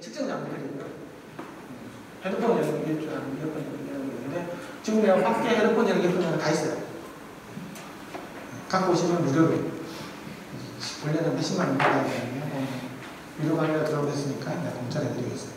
측정 장비들이고요. 헤드폰 연결 줄 아는 이어폰 연결인데 지금 내가 밖에 헤드폰 연결 다 있어요. 갖고 오시면 무료로 원래는 몇십만 원 받아야 되는데 유료 강의가 들어오겠으니까 내가 공짜로 해드리겠어요.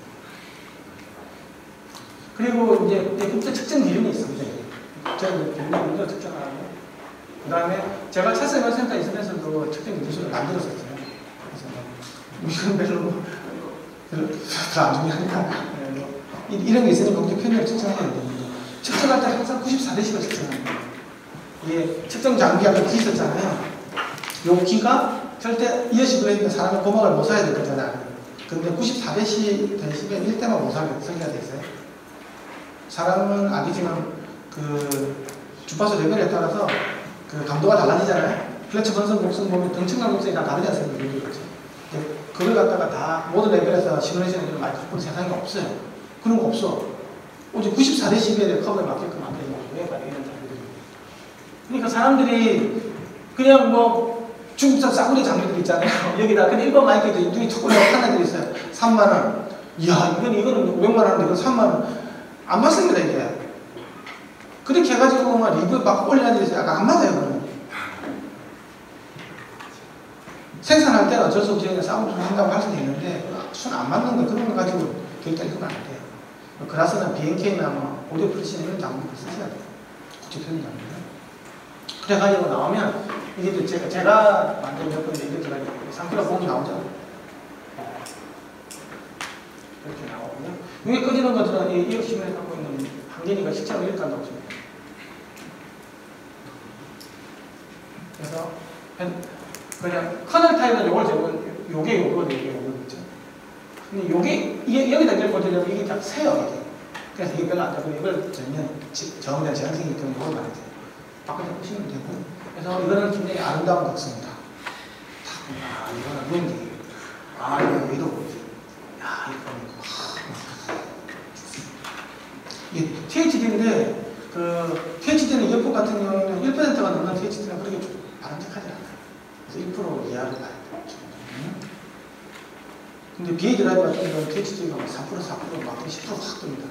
그리고 이제 국제 측정 기준이 있어, 그죠? 국제 기준으로 측정을 하고, 그 다음에 제가 차세발센터 있으면서도 측정 기술을 만들었었어요. 그래서 이건 별로 안 중요하니까 이런 게 있으니까 국제 편의를 측정해야 되는데 측정할 때 항상 94데시벨 측정합니다. 이게 측정 장비가 기 있었잖아요. 요 기가 절대 이어식으로 했는데 사람은 고막을 못 사야 되거든요. 근데 94데시벨 1대만 못 사게 설계가 돼 있어요. 사람은 아니지만 그 주파수 레벨에 따라서 그 감도가 달라지잖아요. 플래처 건성 곡선 보면 등층간 곡선이 다 다르지 않습니까? 그걸 갖다가 다 모든 레벨에서 시뮬레이션을 마이크로폰 세상에 없어요. 그런 거 없어. 오직 94데시벨의 컵에 맞게끔 만드는 거예요. 이런 장비들이. 그러니까 사람들이 그냥 뭐 중국산 싸구려 장비들 있잖아요. 여기다 그냥 일반 마이크에도 눈이 툭 올라가 하나 들어있어요. 3만원. 이야, 이거는 500만원인데 이건 3만원. 안 맞습니다, 이게. 그렇게 해가지고 막 리뷰 막 올리는 데서 약간 안 맞아요, 그러면. 생산할 때는 어쩔 수 없이 싸움을 한다고 할 수도 있는데, 순 안 맞는 거, 그런 거 가지고 결단 이건 안 돼요. 그래서는 BNK나 뭐, 오디오 프리신 이런 장비를 쓰셔야 돼요. 국제표현 장비를. 그래가지고 나오면, 이게 제가 만든 몇 번째 이렇게 가지고, 3kg 봉이 나오죠. 이렇게 나오고요. 위에 꺼지는 것들은 이 핵심을 갖고 있는 한계니까 실제로 이렇게 한다고 보시면 돼요. 그래서 그냥 커널 타입은 요걸 적은 요게 있죠. 근데 요게 여기다 이걸 보려면 이게 다 세요, 이게. 그래서 이게 별로 안 되고 이걸 정면 제한생이기 때문에 이걸 말해야 돼요. 바꿔서 보시면 되고요. 그래서 이거는 굉장히 아름다운 곡선이다. 이거는 무언지. 이거 의도 뭐지? 이거 이게 THD인데, THD는 이어폰 같은 경우에는 1%가 넘는 THD는 그렇게 바람직하지 않아요. 그래서 1% 이하로 가야 돼요. 근데 BA 드라이브 같은 경우는 THD가 3%, 4%, 막 10% 확 뜹니다.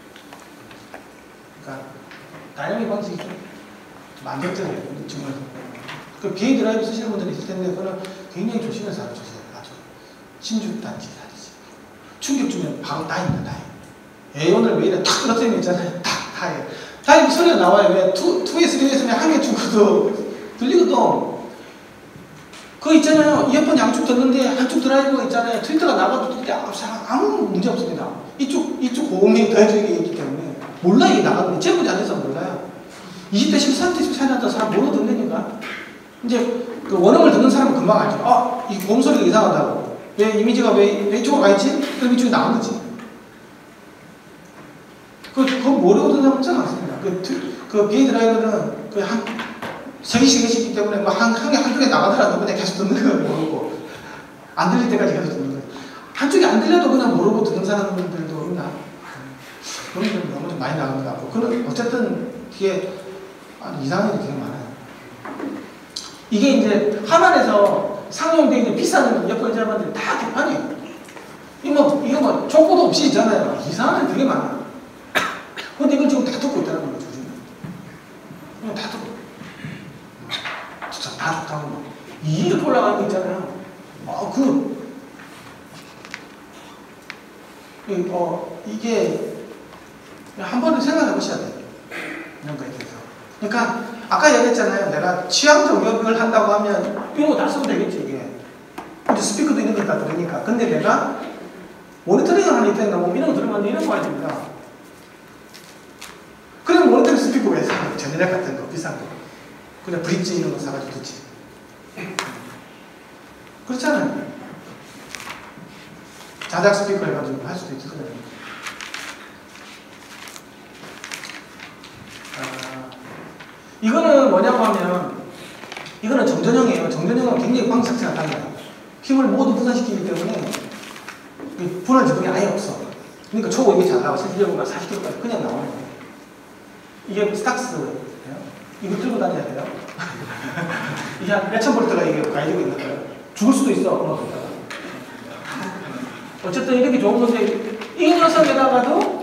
그러니까, 다이나믹 방식이 좀 만족적이에요. 정말. 그 BA 드라이브 쓰시는 분들이 있을 텐데, 그거는 굉장히 조심해서 알아주세요. 아주. 신주단지 하듯이. 충격 주면 바로 다입니다, 다이. A1을 왜 이래 탁 떨어뜨리면 있잖아요. 탁, 다이. 다이 소리가 나와요. 왜 2에 3에서는 한 개 주고도 들리거든. 그거 있잖아요. 이어폰 양쪽 듣는데 한쪽 드라이브가 있잖아요. 트위터가 나가도 아무 문제 없습니다. 이쪽 고음이 더해주는 게 있기 때문에. 몰라, 이게 나가는데. 제보지 않아서 몰라요. 20대 13대 차이 났다 사람 모르고 듣는다니까. 이제 그 원음을 듣는 사람은 금방 알죠. 이 고음 소리가 이상하다고. 왜 이미지가 왜 이쪽으로 가 있지? 그럼 이쪽이 나온 거지. 그거 모르고 듣는 사람은 真않습니다. 그 BA 드라이버는 세 개씩 있기 때문에 뭐 한두 개 나가더라도 그냥 계속 듣는 거 모르고 안 들릴 때까지 계속 듣는 거예요. 한쪽이 안 들려도 그냥 모르고 듣는 사람들도 있나? 그런 분들 너무 좀 많이 나간 것 같고. 그는 어쨌든 뒤에 이상한 일이 되게 많아요. 이게 이제 하만에서 상용되어 있는 비싼 이어폰 제품들이 다 개판이에요. 이거 뭐 족보도 없이 있잖아요. 이상한 일 되게 많아. 근데 이걸 지금 다 듣고 있다는 거죠, 요즘. 그냥 다 듣고. 진짜 다 좋다고 막. 이렇게 올라가는 거 있잖아요. 이게 한 번은 생각해 보셔야 돼요. 이런 거에 대해서. 그러니까 아까 얘기했잖아요. 내가 취향적 요약을 한다고 하면 이런 거 다 쓰면 되겠지, 이게. 이제 스피커도 있는 거 다 들으니까. 근데 내가 모니터링을 하는 입장에 나오면 이런 거 들으면 이런 거 해야 됩니다. 그럼 모니터링 스피커 왜 사? 제네렉 같은 거, 비싼 거. 그냥 브릿지 이런 거 사가지고 듣지. 그렇잖아요. 자작 스피커 해가지고 할 수도 있거든요. 이거는 뭐냐고 하면, 이거는 정전형이에요. 정전형은 굉장히 광석체가 달라요. 힘을 모두 분산시키기 때문에 분할 지점이 아예 없어. 그러니까 초고 이게 잘 나와. 실질적으로 40kg까지 그냥 나오는 거예요. 이게 스탁스예요. 이거 들고 다녀야 돼요. 이게 한 몇천 볼트가 이게 가지고 있는 거예요. 죽을 수도 있어. 어쨌든 이렇게 좋은 건데, 이 녀석에다가도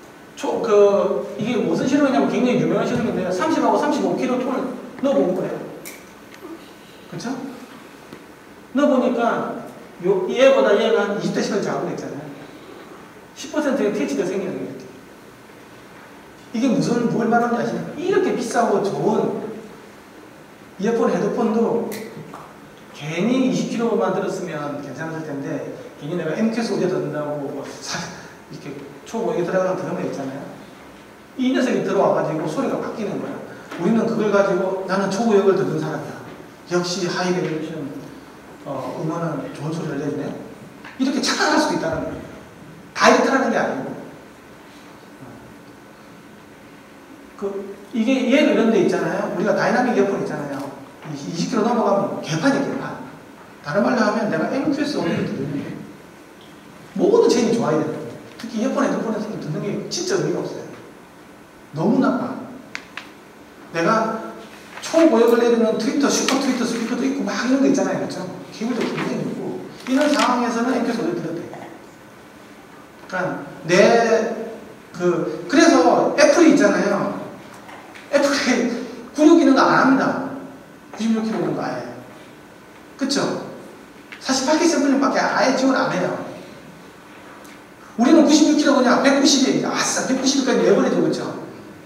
이게 무슨 실험이냐면 굉장히 유명한 실험인데 30하고 35kg 톤을 넣어본 거예요. 그쵸? 넣어보니까 얘보다 얘가 한 20dB 작은 거 있잖아요. 10%의 TH가 생기는 거예요. 이게 뭘 말하는지 아시나요? 이렇게 비싸고 좋은 이어폰, 헤드폰도 괜히 20kg만 들었으면 괜찮았을 텐데, 괜히 내가 MQS 오디오 듣는다고 이렇게 초고액에 들어가는 드럼에 있잖아요. 이 녀석이 들어와가지고 소리가 바뀌는 거야. 우리는 그걸 가지고 나는 초고역을 듣는 사람이야. 역시 하이 레졸루션 음원은 좋은 소리를 내주네. 이렇게 착각할 수도 있다는 거예요. 다이렉트라는 게 아니고. 이게 얘도 이런 데 있잖아요. 우리가 다이나믹 이어폰 있잖아요. 20kg 넘어가면 개판이야, 개판. 다른 말로 하면 내가 MQS 오디오를 듣는데 모든 체인이 좋아야 돼요. 특히 이어폰, 헤드폰에서 듣는 게 진짜 의미가 없어요. 너무 나빠. 내가 초고역을 내리는 트위터, 슈퍼 트위터 스피커도 있고 막 이런 거 있잖아요. 그렇죠? 케이블도 굉장히 있고 이런 상황에서는 MQS 오디오 들어도 돼요. 그러니까 그래서 애플이 있잖아요. 애플이 96 기능도 안 합니다. 96kg 있는 거 아예. 그쵸? 48K 샘플링밖에 아예 지원 안 해요. 우리는 96kg 그냥 190에, 아싸, 190까지 내버리죠, 그쵸?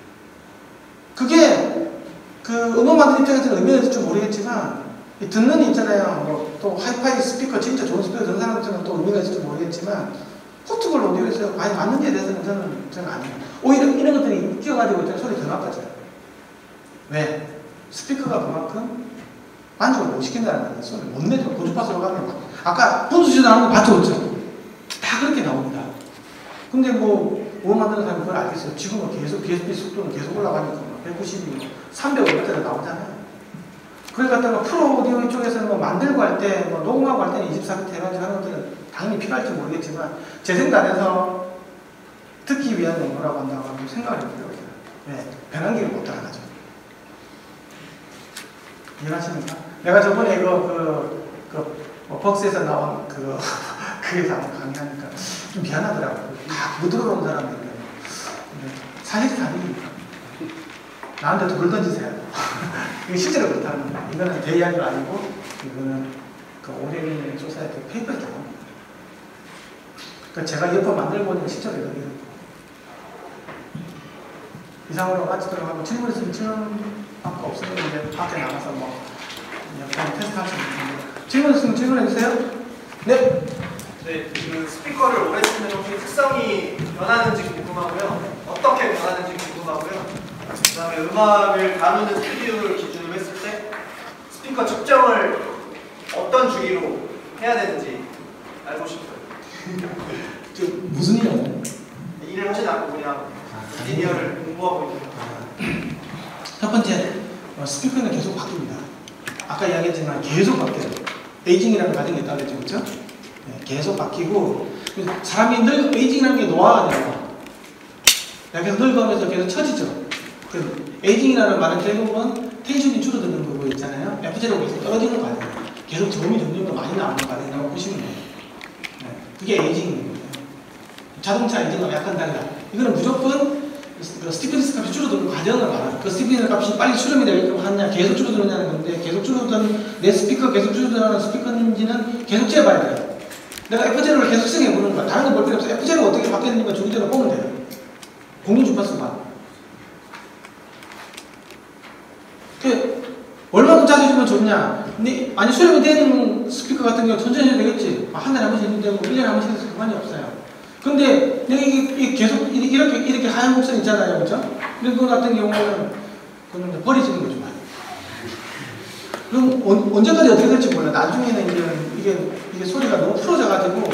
그게, 음악 만드는 입장에서는 의미가 있을지 모르겠지만, 듣는 있잖아요. 또 하이파이 스피커, 진짜 좋은 스피커 듣는 사람들은 또 의미가 있을지 모르겠지만, 포트볼 오디오에서 많이 맞는지에 대해서는 저는 아니에요. 오히려 이런 것들이 끼어가지고 소리 더 나빠져요. 왜? 스피커가 그만큼 만족을 못 시킨다는 거예요. 소리 못 내죠. 고주파수로 가면. 아까 분수시 나오는 거 봤죠? 그렇죠? 다 그렇게 나옵니다. 근데 음악 만드는 사람은 그걸 알겠어요. 지금은 계속 BSP 속도는 계속 올라가니까 190이 300까지 나오잖아요. 그걸 갖다가 프로 오디오 쪽에서는 만들고 할 때, 녹음하고 할 때는 24비트 해가지고 하는 것들은 당연히 필요할지 모르겠지만, 재생단에서 듣기 위한 용도라고 한다고 생각을 해보려고 해요. 왜? 변환기를 못 따라가죠. 이해하십니까? 내가 저번에 벅스에서 나온 그에서 한번 강의하니까 좀 미안하더라고요. 다 못 들어본 사람들이에요. 사실이 다르니까. 나한테 돌 던지세요. 이게 실제로 그렇다는 거예요. 이거는 제 이야기가 아니고, 이거는 오래된 소사이티 페이퍼에 나옵니다. 그러니까 제가 이어폰 만들고 보니까 실제로 이거예요. 이상으로 마치도록 하고, 질문 있으면 질문밖에 없으면 이제 밖에 나가서 약간 테스트할 수 있는데. 질문 있으면 질문해주세요. 네. 네, 스피커를 오래 쓰면 혹시 특성이 변하는지 궁금하고요. 어떻게 변하는지 궁금하고요. 그 다음에 음악을 다루는 스튜디오를 기준으로 했을 때 스피커 측정을 어떤 주기로 해야 되는지 알고 싶어요. 무슨 일이요? 일을 하진 않고 그냥 인지니어를 공부하고 있는 거예요. 첫 번째, 스피커는 계속 바뀝니다. 아까 이야기했지만 계속 바뀌어요. 에이징이라는 과정이 있다고 했죠, 그렇죠? 네, 계속 바뀌고, 사람이 에이징이라는 게 노화가 돼요. 계속 늙어가면서 계속 처지죠. 에이징이라는 말은 결국은 텐션이 줄어드는 거고 있잖아요. FJ로 계속 떨어지는 거 아니에요. 계속 저음이 점점 더 많이 나오는 거 아니라고 보시면 돼요. 네, 그게 에이징인 거예요. 자동차 에이징하고 약간 달라. 이거는 무조건 스티프니스 값이 줄어드는 과정을 말하는. 그 스티프니스 값이 빨리 수렴이 되게끔 하느냐, 계속 줄어드느냐는 건데, 계속 줄어드는, 내 스피커 계속 줄어드는 스피커인지는 계속 재봐야 돼요. 내가 F0를 계속 생각해보는 거야. 다른 거 볼 필요 없어. F0가 어떻게 바뀌었는지만 주기적으로 보면 돼요. 공유 주파수가. 얼마큼 자주 주면 좋냐? 근데, 아니, 수렴이 되는 스피커 같은 경우 천천히 해도 되겠지. 한 달에 한 번씩 해도 되고, 1년에 한 번씩 해도 상관이 없어요. 근데, 내가 이게 계속 이렇게 하얀 곡선 있잖아요. 그죠? 이런 거 같은 경우는, 그건 버리시는 거죠. 그럼 언제까지 어떻게 될지 몰라. 나중에는 이게 소리가 너무 풀어져가지고,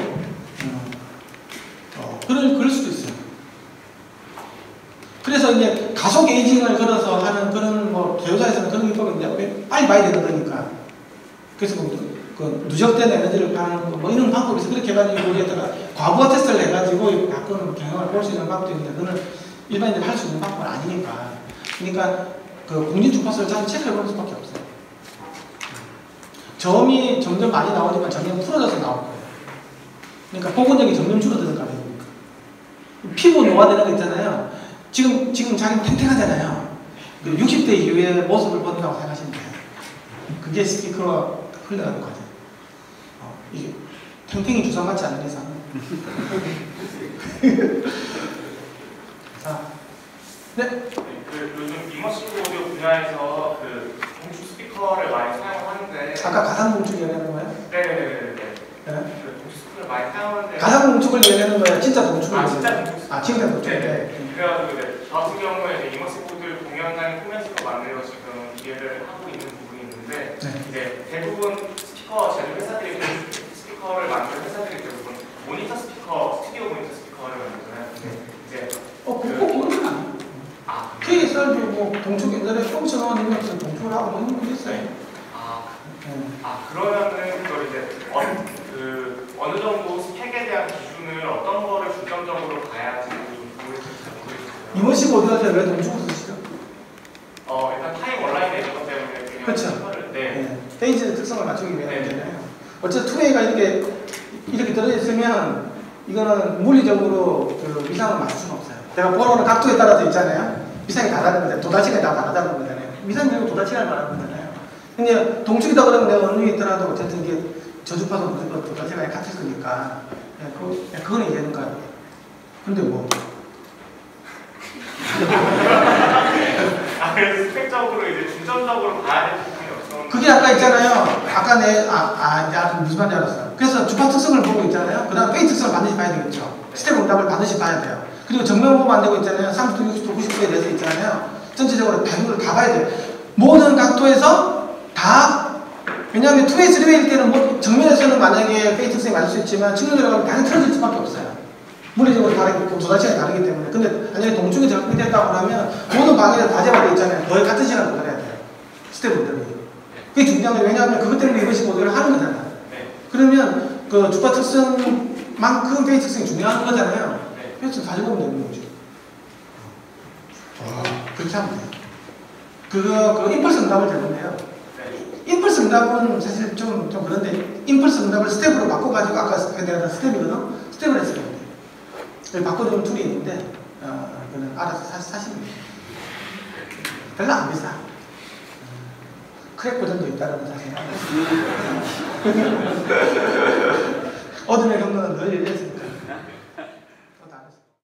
그럴 수도 있어요. 그래서 이제 가속 에이징을 걸어서 하는 그런 개요사에서는 그런 기법이 이제 빨리 봐야 되는 거니까. 그래서 누적된 에너지를 파는 이런 방법이 있어. 그렇게 해가지고 우리에다가 과부하 테스트를 해가지고 바꾸는 경향을 볼 수 있는 방법도 있는데, 그거는 일반인들이 할 수 있는 방법은 아니니까. 그러니까 공진 주파수를 자주 체크해 보는 수밖에 없어요. 저음이 점점 많이 나오지만 점점 풀어져서 나올 거예요. 그러니까 복원력이 점점 줄어드는 가격입니다. 피부 노화되는 거 있잖아요. 지금 자기는 탱탱하잖아요. 60대 이후에 모습을 본다고 생각하시면 돼요. 그게 스피커가 흘러가는 과정. 이게 탱탱이 주사 맞지 않는 이상. 자, 네. 그 요즘 이머시브 오디오 분야에서 그 공축 스피커를 많이 사용하는데. 아까 가상 공축 얘기하는 거예요? 네네네네. 네. 그 공축 스피커를 많이 사용하는데. 가상 공축을 얘기하는 거예요? 진짜 공축을? 아 진짜 공축. 아 진짜 공축. 네. 그래가지고 저 같은 경우에 이머시브 오디오를 공연장에 포맷으로 만들어 지금 기획을 하고 있는 부분이 있는데 네. 이제 대부분 스피커 제조 회사들이 스피커를 만드는 회사들이 대부분 모니터 스피커, 스튜디오 모니터 스피커를 만들잖아요. 이제 꼭 그런 건 아니에요. 아 KSR도 뭐 동축 옛날에 펑션 원이면서 동축을 하고 뭐 있는 게 있어요. 그러면은 그걸 이제 어느 정도 스펙에 대한 기준을 어떤 거를 중점적으로 봐야지 좀 보여주시죠. 이머시브 오디오한테 왜 동축을 쓰시죠? 일단 타임 온라인에 있는 것 때문에 그냥 그렇죠. 스피커를 네. 페이지의 특성을 맞추기 위해서잖아요. 어쨌든 투웨이가 이렇게 들어져 있으면 이거는 물리적으로 그 위상을 맞출 수는 없어요. 내가 보는 각도에 따라서 있잖아요. 위상이 다 다른 거잖아요. 도달치가 다 다르다는 거잖아요. 위상이 결국 도달치를 말하는 거잖아요. 근데 동축이다 그러면 내가 어느 게 있더라도 어쨌든 이게 저주파도 무조건 도달치가 같을 거니까 그거는 이해하는 거예요. 근데 뭐 그래서 스펙적으로 이제 중점적으로 봐야 될 부분이 없어. 그게 아까 있잖아요. 아까 이제 무슨 말인지 알았어요. 그래서 주파 특성을 보고 있잖아요. 그 다음 페이 특성을 반드시 봐야 되겠죠. 스텝 응답을 반드시 봐야 돼요. 그리고 정면 보면 안 되고 있잖아요. 30도, 60도, 90도에 대해서 있잖아요. 전체적으로 배경을 다 봐야 돼요. 모든 각도에서 다, 왜냐하면 2웨이, 3웨이일 때는 뭐 정면에서는 만약에 페이 특성이 맞을 수 있지만 측면으로 가면 당연히 틀어질 수밖에 없어요. 물리적으로 다르고 도달치가 다르기 때문에. 근데 만약에 동축이 적용됐다고 하면 모든 방해를 다 제어되어 있잖아요. 거의 같은 시간 도달해야 돼요. 스텝분들이. 그게 중요한 거예요. 왜냐하면 그것 때문에 이것이 모델을 하는 거잖아요. 그러면 그 주파 특성만큼 페이 특성이 중요한 거잖아요. 그래서 가지고 오면 되는 거죠. 그렇게 하면 돼요. 그 임펄스 응답을 되는데요. 임펄스 응답은 사실 좀 그런데 임펄스 응답을 스텝으로 바꿔가지고 아까 내가 스텝이거든? 스텝을 했어야 돼요. 바꿔주는 툴이 있는데 그거는 알아서 사시면 돼요. 별로 안 비싸. 크랙 버전도 있다는 거 사실. 어둠의 경로는 늘 열려있습니다.